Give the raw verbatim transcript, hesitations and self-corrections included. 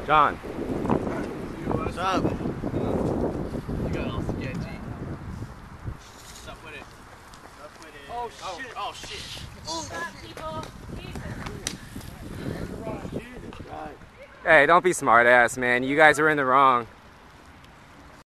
John. What's up? You got all sketchy. Stop with it. Stop with it. Oh shit. Oh, oh shit. Stop, people. Hey, don't be smart ass, man. You guys are in the wrong.